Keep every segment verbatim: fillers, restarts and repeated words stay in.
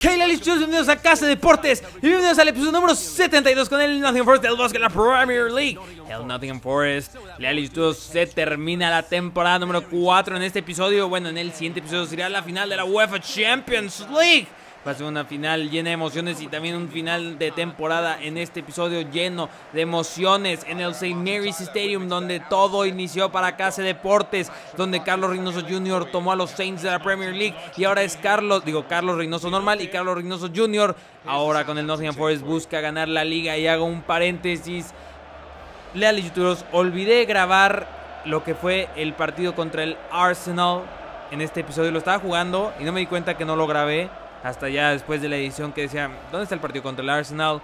Hey, Lali, bienvenidos a Casa Deportes y bienvenidos al episodio número setenta y dos con el Nottingham Forest del bosque de la Premier League. El Nottingham Forest, Lali, se termina la temporada número cuatro en este episodio. Bueno, en el siguiente episodio sería la final de la UEFA Champions League. Va a ser una final llena de emociones y también un final de temporada en este episodio lleno de emociones en el Saint Mary's Stadium, donde todo inició para Casa Deportes, donde Carlos Reynoso junior tomó a los Saints de la Premier League y ahora es Carlos, digo Carlos Reynoso normal y Carlos Reynoso junior ahora con el Nottingham Forest busca ganar la liga. Y hago un paréntesis, leales youtubers, olvidé grabar lo que fue el partido contra el Arsenal en este episodio. Lo estaba jugando y no me di cuenta que no lo grabé hasta ya después de la edición, que decía, ¿dónde está el partido contra el Arsenal?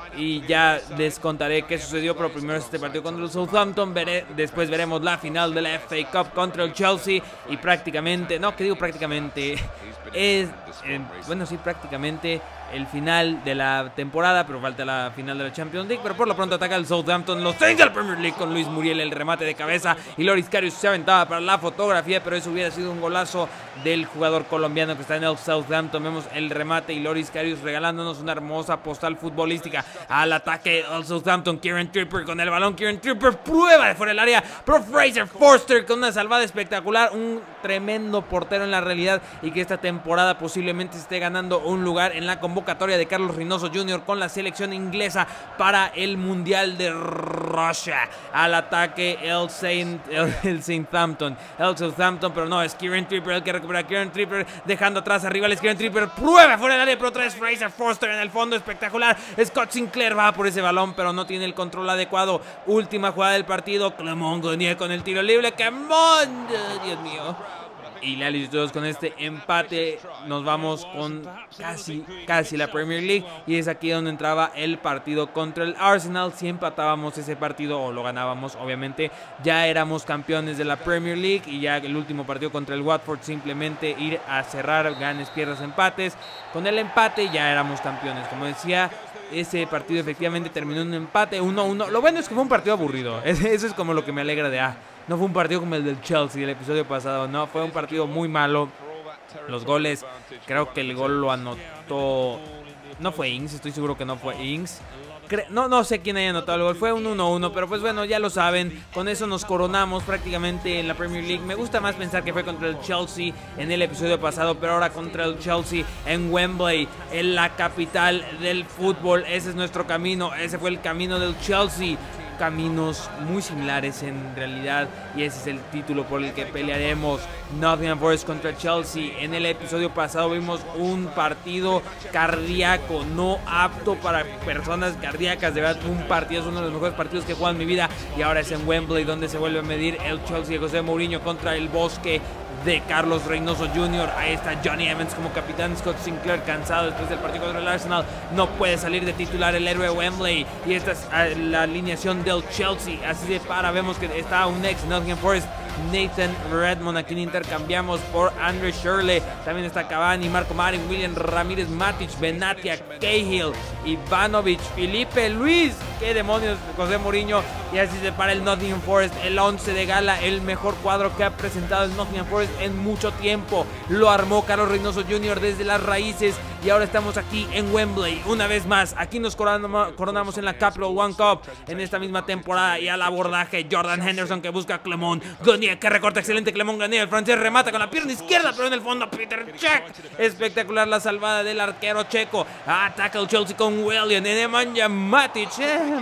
Y ya les contaré qué sucedió, pero primero es este partido contra el Southampton. Veré, después veremos la final de la F A Cup contra el Chelsea. Y prácticamente, no, que digo prácticamente, es, eh, bueno, sí, prácticamente el final de la temporada, pero falta la final de la Champions League. Pero por lo pronto ataca el Southampton, los Saints de la Premier League con Luis Muriel, el remate de cabeza, y Loris Karius se aventaba para la fotografía, pero eso hubiera sido un golazo del jugador colombiano que está en el Southampton. Vemos el remate y Loris Karius regalándonos una hermosa postal futbolística. Al ataque al Southampton, Kieran Trippier con el balón, Kieran Trippier prueba de fuera del área, pero Fraser Forster con una salvada espectacular, un tremendo portero en la realidad, y que esta temporada posiblemente esté ganando un lugar en la convocatoria de Carlos Reynoso junior con la selección inglesa para el Mundial de Rusia. Al ataque el Saint, el, el Southampton, el Southampton, pero no, es Kieran Trippier el que recupera. Kieran Trippier dejando atrás a rivales, Kieran Trippier prueba fuera del área, pero otra vez Fraser Forster en el fondo, espectacular. Scott Sinclair va por ese balón, pero no tiene el control adecuado. Última jugada del partido, Clement Grenier con el tiro libre, Clement, Dios mío. Y la todos con este empate nos vamos con casi, casi la Premier League. Y es aquí donde entraba el partido contra el Arsenal. Si empatábamos ese partido o lo ganábamos, obviamente ya éramos campeones de la Premier League. Y ya el último partido contra el Watford, simplemente ir a cerrar, ganes, pierdas, empates. Con el empate ya éramos campeones. Como decía, ese partido efectivamente terminó en un empate uno uno. Lo bueno es que fue un partido aburrido. Eso es como lo que me alegra de ah, no fue un partido como el del Chelsea del episodio pasado. No, fue un partido muy malo. Los goles, creo que el gol lo anotó, no fue Ings, estoy seguro que no fue Ings. No, no sé quién haya anotado el gol, fue un uno uno, pero pues bueno, ya lo saben. Con eso nos coronamos prácticamente en la Premier League. Me gusta más pensar que fue contra el Chelsea en el episodio pasado, pero ahora contra el Chelsea en Wembley, en la capital del fútbol. Ese es nuestro camino, ese fue el camino del Chelsea. Caminos muy similares en realidad, y ese es el título por el que pelearemos. Nottingham Forest contra Chelsea. En el episodio pasado vimos un partido cardíaco, no apto para personas cardíacas. De verdad, un partido, es uno de los mejores partidos que he jugado en mi vida, y ahora es en Wembley donde se vuelve a medir el Chelsea de José Mourinho contra el Bosque de Carlos Reynoso junior Ahí está Johnny Evans como capitán. Scott Sinclair, cansado después del partido contra el Arsenal, no puede salir de titular, el héroe de Wembley. Y esta es la alineación del Chelsea, así de para. Vemos que está un ex Nottingham Forest, Nathan Redmond, a quien intercambiamos por Andre Shirley. También está Cavani, Marco Marin, William Ramírez, Matic, Benatia, Cahill, Ivanovic, Felipe Luis. ¿Qué demonios, José Mourinho? Y así se para el Nottingham Forest, el once de gala, el mejor cuadro que ha presentado el Nottingham Forest en mucho tiempo. Lo armó Carlos Reynoso junior desde las raíces, y ahora estamos aquí en Wembley una vez más. Aquí nos coronamos, coronamos en la Capital One Cup en esta misma temporada. Y al abordaje Jordan Henderson, que busca a Clement Grenier, que recorta, excelente Clement Grenier, el francés remata con la pierna izquierda, pero en el fondo Peter Cech. Espectacular la salvada del arquero checo. Ataca el Chelsea con William, Nemanja Matic.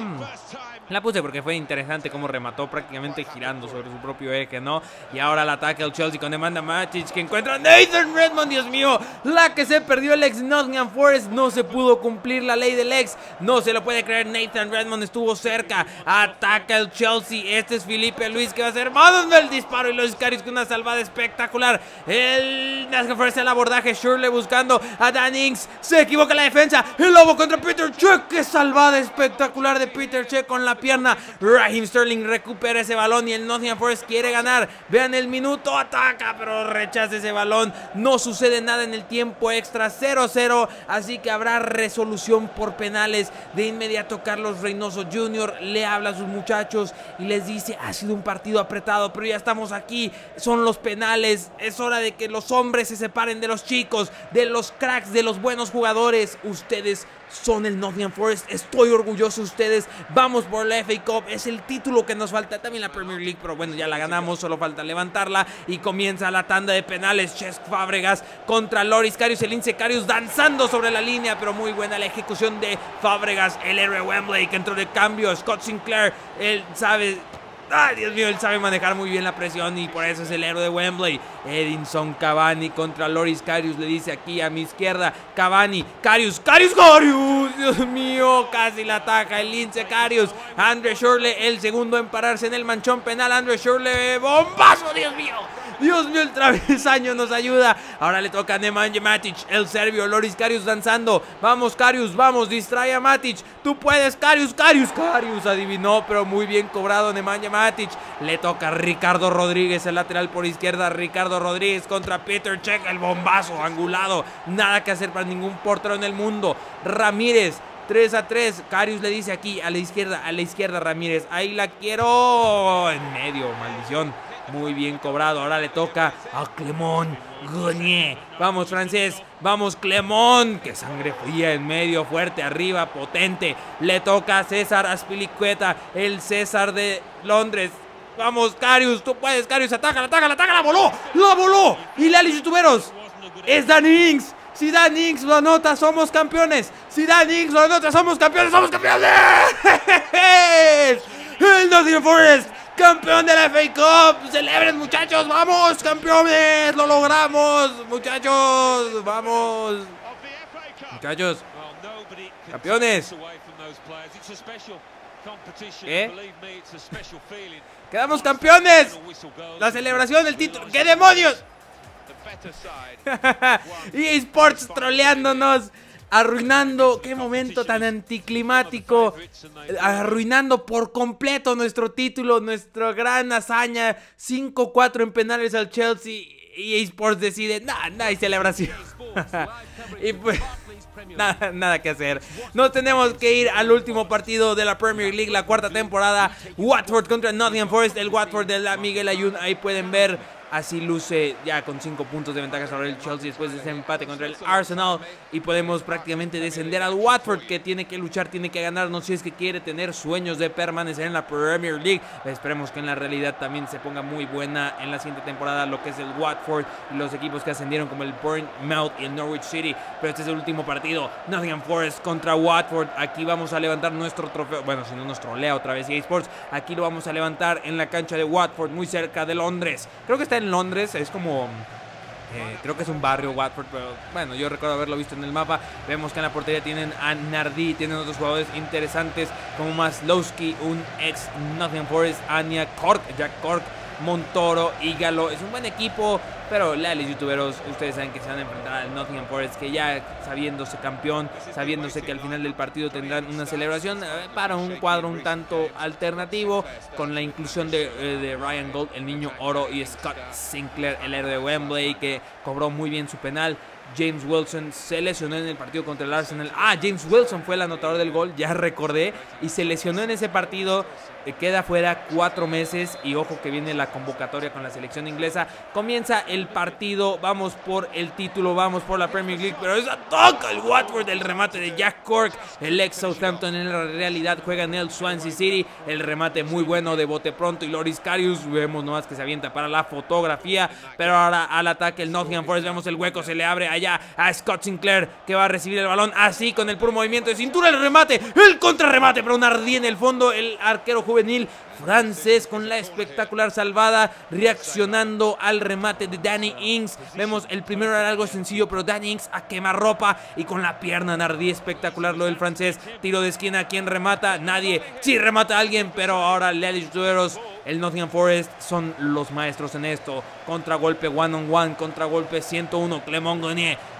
La puse porque fue interesante cómo remató prácticamente girando sobre su propio eje, ¿no? Y ahora el ataque al Chelsea con Nemanja Matic, que encuentra a Nathan Redmond. Dios mío, la que se perdió el ex Nottingham Forest. No se pudo cumplir la ley del ex. No se lo puede creer, Nathan Redmond estuvo cerca. Ataca el Chelsea. Este es Felipe Luis, que va a ser más del disparo, y los Karius con una salvada espectacular. El Nottingham Forest al abordaje, Shirley buscando a Dan Ings. Se equivoca la defensa. El lobo contra Peter Cech. Qué salvada espectacular de Peter Cech con la pierna. Raheem Sterling recupera ese balón y el Nottingham Forest quiere ganar. Vean el minuto, ataca, pero rechaza ese balón. No sucede nada en el tiempo extra, cero cero, así que habrá resolución por penales. De inmediato Carlos Reynoso junior le habla a sus muchachos y les dice: ha sido un partido apretado, pero ya estamos aquí, son los penales, es hora de que los hombres se separen de los chicos, de los cracks, de los buenos jugadores. Ustedes son el Nottingham Forest, estoy orgulloso de ustedes, vamos por la F A Cup, es el título que nos falta, también la Premier League, pero bueno, ya la ganamos, solo falta levantarla y comienza la tanda de penales. Cesc Fábregas contra Loris Karius, el Lince Karius danzando sobre la línea, pero muy buena la ejecución de Fábregas, el héroe Wembley que entró de cambio. Scott Sinclair, él sabe... Ay, Dios mío, él sabe manejar muy bien la presión y por eso es el héroe de Wembley. Edinson Cavani contra Loris Karius, le dice aquí a mi izquierda. Cavani, Karius, Karius, Karius. Dios mío, casi la ataca el Lince Karius. Andre Schürrle, el segundo en pararse en el manchón penal. Andre Schürrle, bombazo, Dios mío. Dios mío, el travesaño nos ayuda. Ahora le toca a Nemanja Matic, el serbio. Loris Karius danzando. Vamos, Karius, vamos, distrae a Matic. Tú puedes, Karius, Karius, Karius. Adivinó, pero muy bien cobrado Nemanja Matic. Le toca a Ricardo Rodríguez, el lateral por izquierda. Ricardo Rodríguez contra Peter Cech, el bombazo angulado. Nada que hacer para ningún portero en el mundo. Ramírez, tres a tres. Karius le dice aquí a la izquierda, a la izquierda Ramírez. Ahí la quiero. En medio, maldición. Muy bien cobrado. Ahora le toca a Clement Grenier. Vamos, francés. Vamos, Clement. Que sangre fría en medio. Fuerte arriba. Potente. Le toca a César Azpilicueta. El César de Londres. Vamos, Karius. Tú puedes, Karius. Ataca, ataca, ataca. La voló. La voló. Y Lali, youtuberos. Es Danny Ings. Si Danny Ings lo anota, somos campeones. Si Danny Ings lo anota, somos campeones. ¡Somos campeones! El Nottingham Forest, campeón de la F A Cup. Celebren, muchachos, vamos, campeones. Lo logramos, muchachos. Vamos, muchachos, campeones. ¿Qué? Quedamos campeones. La celebración del título. ¡Qué demonios! E A Sports troleándonos, arruinando, qué momento tan anticlimático, arruinando por completo nuestro título, nuestra gran hazaña. Cinco cuatro en penales al Chelsea. E A Sports decide, nada, nada, hay celebración. Y pues nada, nada que hacer. Nos tenemos que ir al último partido de la Premier League, la cuarta temporada. Watford contra Nottingham Forest. El Watford de la Miguel Ayun, ahí pueden ver. Así luce ya con cinco puntos de ventaja sobre el Chelsea después de ese empate contra el Arsenal. Y podemos prácticamente descender al Watford, que tiene que luchar, tiene que ganarnos si es que quiere tener sueños de permanecer en la Premier League. Esperemos que en la realidad también se ponga muy buena en la siguiente temporada lo que es el Watford y los equipos que ascendieron como el Bournemouth y el Norwich City. Pero este es el último partido, Nottingham Forest contra Watford. Aquí vamos a levantar nuestro trofeo, bueno, si no nos trolea otra vez E A Sports. Aquí lo vamos a levantar en la cancha de Watford, muy cerca de Londres. Creo que está en Londres, es como eh, creo que es un barrio Watford, pero bueno, yo recuerdo haberlo visto en el mapa. Vemos que en la portería tienen a Nardi, tienen otros jugadores interesantes como Maslowski, un ex Nottingham Forest, Anya Cork, Jack Cork, Montoro, Ígalo. Es un buen equipo, pero leales youtuberos, ustedes saben que se van a enfrentar al Nottingham Forest, que ya sabiéndose campeón, sabiéndose que al final del partido tendrán una celebración eh, para un cuadro un tanto alternativo, con la inclusión de, eh, de Ryan Gold, el niño oro, y Scott Sinclair, el héroe de Wembley, que cobró muy bien su penal. James Wilson se lesionó en el partido contra el Arsenal. Ah, James Wilson fue el anotador del gol, ya recordé. Y se lesionó en ese partido, eh, queda fuera cuatro meses. Y ojo que viene la convocatoria con la selección inglesa. Comienza el partido, vamos por el título, vamos por la Premier League. Pero esa toca el Watford, el remate de Jack Cork. El ex Southampton en la realidad juega en el Swansea City. El remate muy bueno de bote pronto. Y Loris Karius, vemos nomás que se avienta para la fotografía. Pero ahora al ataque el Nottingham Forest, vemos el hueco, se le abre allá a Scott Sinclair, que va a recibir el balón así con el puro movimiento de cintura. El remate, el contrarremate, pero un ardí en el fondo. El arquero juvenil francés con la espectacular salvada, reaccionando al remate de Danny Ings. Vemos el primero era algo sencillo, pero Danny Ings a quemarropa y con la pierna Nardi, espectacular lo del francés. Tiro de esquina, ¿quién remata? Nadie. Sí remata a alguien, pero ahora Leales youtuberos, el Nottingham Forest son los maestros en esto. Contragolpe one on one, contragolpe ciento uno, Clement Grenier.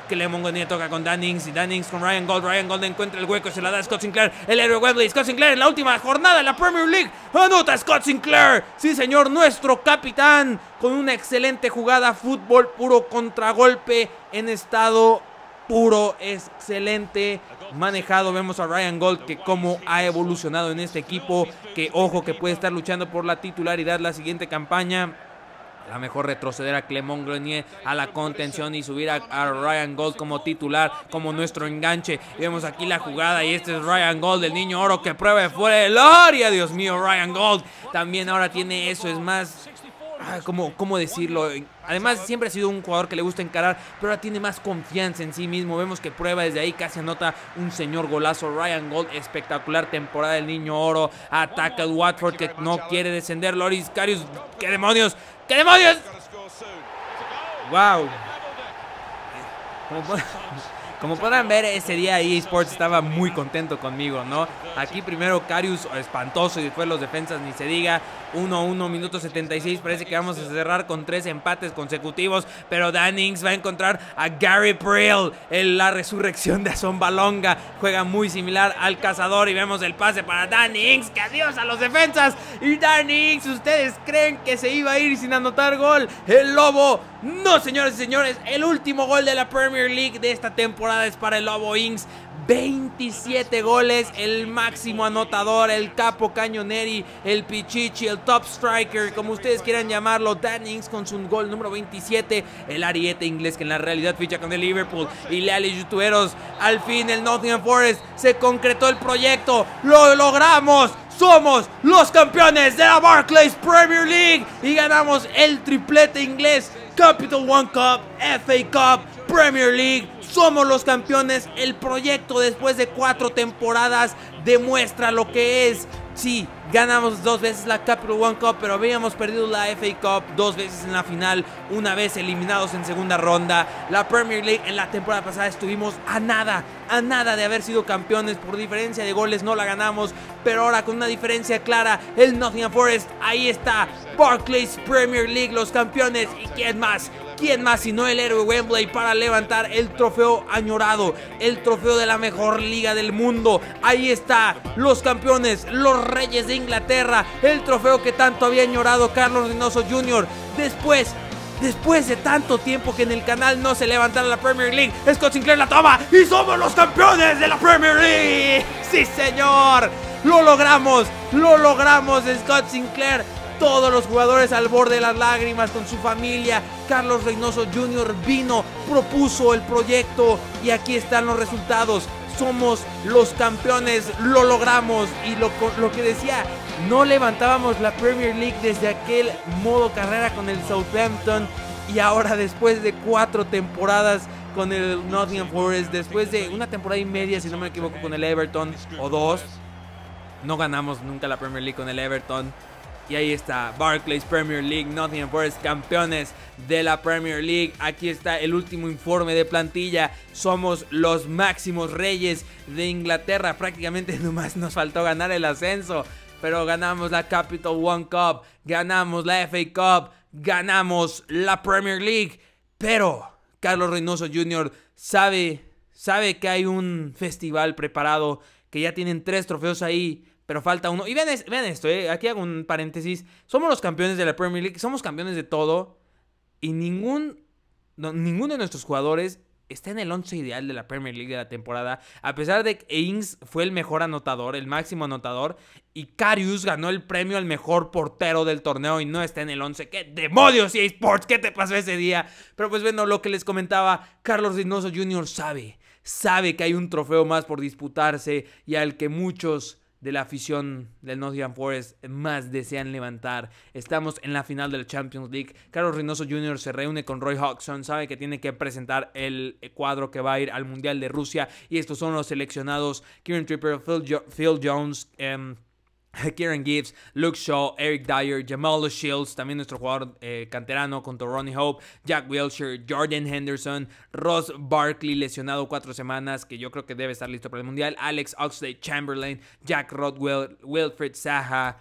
Clement Grenier toca con Dan Ings y Dan Ings con Ryan Gauld. Ryan Gauld encuentra el hueco y se la da a Scott Sinclair, el héroe Wembley. Scott Sinclair en la última jornada de la Premier League anota Scott Sinclair. Sí señor, nuestro capitán con una excelente jugada, fútbol puro, contragolpe en estado puro, excelente manejado. Vemos a Ryan Gauld que cómo ha evolucionado en este equipo, que ojo que puede estar luchando por la titularidad la siguiente campaña. La mejor retroceder a Clement Grenier a la contención y subir a, a Ryan Gauld como titular, como nuestro enganche. Y vemos aquí la jugada y este es Ryan Gauld, el niño oro que prueba de fuera del área. Dios mío, Ryan Gauld también ahora tiene eso, es más... ¿Cómo, ¿Cómo decirlo? Además siempre ha sido un jugador que le gusta encarar, pero ahora tiene más confianza en sí mismo. Vemos que prueba desde ahí, casi anota un señor golazo. Ryan Gauld, espectacular temporada del niño oro. Ataca al Watford que no quiere descender. Loris Karius, ¡qué demonios! ¡Qué demonios! ¡Wow! Como, como podrán ver, ese día E A Sports estaba muy contento conmigo, ¿no? Aquí primero Karius, espantoso, y después los defensas ni se diga. uno a uno, minuto setenta y seis. Parece que vamos a cerrar con tres empates consecutivos. Pero Dan Ings va a encontrar a Gary Brill, en la resurrección de Aston Balonga. Juega muy similar al cazador. Y vemos el pase para Dan Ings. ¡Que adiós a los defensas! Y Dan Ings, ¿ustedes creen que se iba a ir sin anotar gol? El Lobo. No, señores y señores. El último gol de la Premier League de esta temporada es para el Lobo Ings. veintisiete goles, el máximo anotador, el capo cañoneri, el pichichi, el top striker, como ustedes quieran llamarlo. Dan Ings con su gol número veintisiete, el ariete inglés que en la realidad ficha con el Liverpool. Y leales youtuberos, al fin el Nottingham Forest se concretó el proyecto, lo logramos. Somos los campeones de la Barclays Premier League y ganamos el triplete inglés: Capital One Cup, F A Cup, Premier League. Somos los campeones. El proyecto después de cuatro temporadas demuestra lo que es. Sí, ganamos dos veces la Capital One Cup, pero habíamos perdido la F A Cup dos veces en la final, una vez eliminados en segunda ronda. La Premier League en la temporada pasada estuvimos a nada, a nada de haber sido campeones. Por diferencia de goles no la ganamos, pero ahora con una diferencia clara, el Nottingham Forest, ahí está, Barclays Premier League, los campeones. ¿Y quién más? ¿Quién más sino el héroe Wembley para levantar el trofeo añorado, el trofeo de la mejor liga del mundo? Ahí está, los campeones, los reyes de Inglaterra, el trofeo que tanto había añorado Carlos Reynoso junior Después, después de tanto tiempo que en el canal no se levantara la Premier League, Scott Sinclair la toma y somos los campeones de la Premier League. ¡Sí, señor! ¡Lo logramos! ¡Lo logramos, Scott Sinclair! Todos los jugadores al borde de las lágrimas con su familia. Carlos Reynoso junior vino, propuso el proyecto y aquí están los resultados. Somos los campeones, lo logramos. Y lo, lo que decía, no levantábamos la Premier League desde aquel modo carrera con el Southampton. Y ahora después de cuatro temporadas con el Nottingham Forest, después de una temporada y media si no me equivoco con el Everton, o dos, no ganamos nunca la Premier League con el Everton. Y ahí está, Barclays Premier League, Nottingham Forest, campeones de la Premier League. Aquí está el último informe de plantilla. Somos los máximos reyes de Inglaterra. Prácticamente nomás nos faltó ganar el ascenso, pero ganamos la Capital One Cup, ganamos la F A Cup, ganamos la Premier League. Pero Carlos Reynoso junior sabe, sabe que hay un festival preparado, que ya tienen tres trofeos ahí, pero falta uno. Y vean, vean esto, eh. Aquí hago un paréntesis. Somos los campeones de la Premier League. Somos campeones de todo. Y ningún, no, ninguno de nuestros jugadores está en el once ideal de la Premier League de la temporada. A pesar de que Ings fue el mejor anotador, el máximo anotador. Y Karius ganó el premio al mejor portero del torneo y no está en el once. ¡Qué demonios, E A Sports! ¿Qué te pasó ese día? Pero pues bueno, lo que les comentaba, Carlos Reynoso junior sabe. Sabe que hay un trofeo más por disputarse y al que muchos de la afición del Nottingham Forest más desean levantar. Estamos en la final de la Champions League. Carlos Reynoso junior se reúne con Roy Hodgson, sabe que tiene que presentar el cuadro que va a ir al Mundial de Rusia, y estos son los seleccionados: Kieran Trippier, Phil, jo Phil Jones, um, Kieran Gibbs, Luke Shaw, Eric Dyer, Jamal Shields, también nuestro jugador eh, canterano contra Ronnie Hope, Jack Wilshere, Jordan Henderson, Ross Barkley lesionado cuatro semanas, que yo creo que debe estar listo para el Mundial, Alex Oxlade-Chamberlain, Jack Rodwell, Wilfried Zaha.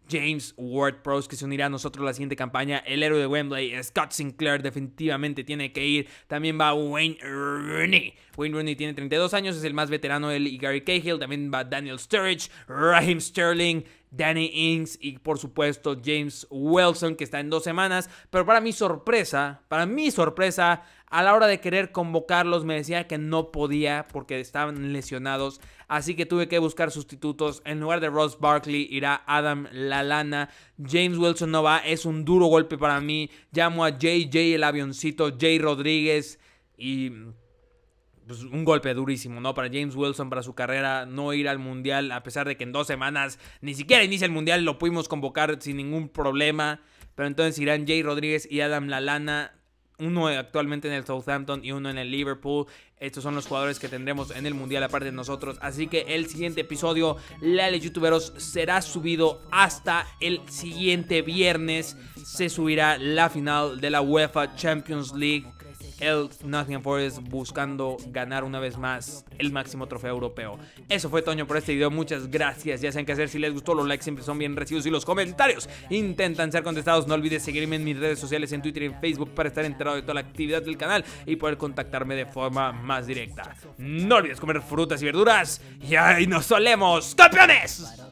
James Ward-Prowse, que se unirá a nosotros la siguiente campaña. El héroe de Wembley, Scott Sinclair, definitivamente tiene que ir. También va Wayne Rooney. Wayne Rooney tiene treinta y dos años, es el más veterano, él y Gary Cahill. También va Daniel Sturridge, Raheem Sterling, Danny Ings y por supuesto James Wilson, que está en dos semanas. Pero para mi sorpresa, para mi sorpresa, a la hora de querer convocarlos me decía que no podía porque estaban lesionados. Así que tuve que buscar sustitutos. En lugar de Ross Barkley irá Adam Lallana. James Wilson no va, es un duro golpe para mí. Llamo a J J el avioncito, Jay Rodríguez y... pues un golpe durísimo, ¿no? Para James Wilson, para su carrera, no ir al Mundial, a pesar de que en dos semanas ni siquiera inicia el Mundial, lo pudimos convocar sin ningún problema. Pero entonces irán Jay Rodríguez y Adam Lallana, uno actualmente en el Southampton y uno en el Liverpool. Estos son los jugadores que tendremos en el Mundial aparte de nosotros. Así que el siguiente episodio, Leales YouTuberos, será subido hasta el siguiente viernes. Se subirá la final de la UEFA Champions League. El Nottingham Forest buscando ganar una vez más el máximo trofeo europeo. Eso fue Toño por este video, muchas gracias. Ya saben qué hacer, si les gustó los likes siempre son bien recibidos y los comentarios intentan ser contestados. No olvides seguirme en mis redes sociales, en Twitter y en Facebook, para estar enterado de toda la actividad del canal y poder contactarme de forma más directa. No olvides comer frutas y verduras y ahí nos solemos, campeones.